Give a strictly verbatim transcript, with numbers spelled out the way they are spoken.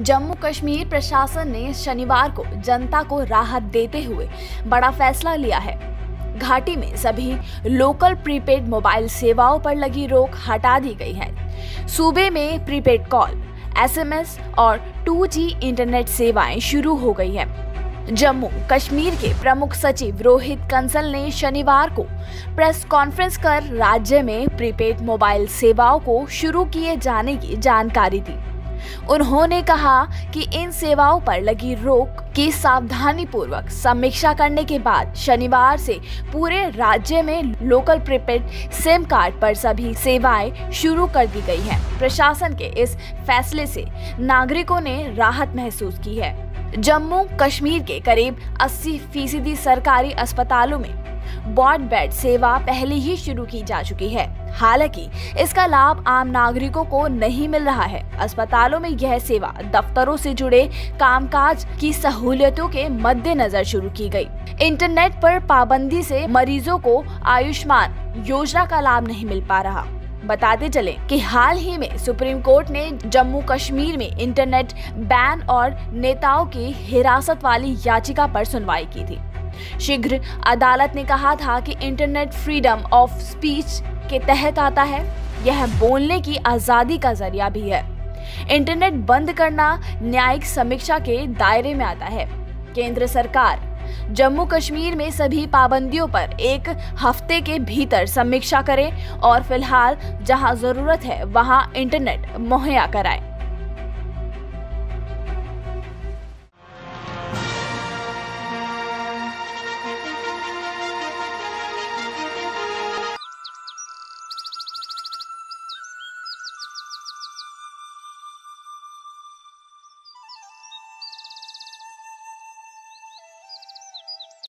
जम्मू कश्मीर प्रशासन ने शनिवार को जनता को राहत देते हुए बड़ा फैसला लिया है। घाटी में सभी लोकल प्रीपेड मोबाइल सेवाओं पर लगी रोक हटा दी गई है। सूबे में प्रीपेड कॉल, एसएमएस और टू जी इंटरनेट सेवाएं शुरू हो गई है। जम्मू कश्मीर के प्रमुख सचिव रोहित कंसल ने शनिवार को प्रेस कॉन्फ्रेंस कर राज्य में प्रीपेड मोबाइल सेवाओं को शुरू किए जाने की जानकारी दी। उन्होंने कहा कि इन सेवाओं पर लगी रोक की सावधानी पूर्वक समीक्षा करने के बाद शनिवार से पूरे राज्य में लोकल प्रीपेड सिम कार्ड पर सभी सेवाएं शुरू कर दी गई हैं। प्रशासन के इस फैसले से नागरिकों ने राहत महसूस की है। जम्मू कश्मीर के करीब अस्सी फीसदी सरकारी अस्पतालों में ब्रॉडबैंड सेवा पहले ही शुरू की जा चुकी है। हालांकि इसका लाभ आम नागरिकों को नहीं मिल रहा है। अस्पतालों में यह सेवा दफ्तरों से जुड़े कामकाज की सहूलियतों के मद्देनजर शुरू की गई। इंटरनेट पर पाबंदी से मरीजों को आयुष्मान योजना का लाभ नहीं मिल पा रहा। बताते चले कि हाल ही में सुप्रीम कोर्ट ने जम्मू कश्मीर में इंटरनेट बैन और नेताओं की हिरासत वाली याचिका पर सुनवाई की थी। शीघ्र अदालत ने कहा था कि इंटरनेट फ्रीडम ऑफ स्पीच के तहत आता है। यह बोलने की आजादी का जरिया भी है। इंटरनेट बंद करना न्यायिक समीक्षा के दायरे में आता है। केंद्र सरकार जम्मू कश्मीर में सभी पाबंदियों पर एक हफ्ते के भीतर समीक्षा करे और फिलहाल जहां जरूरत है वहां इंटरनेट मुहैया कराए।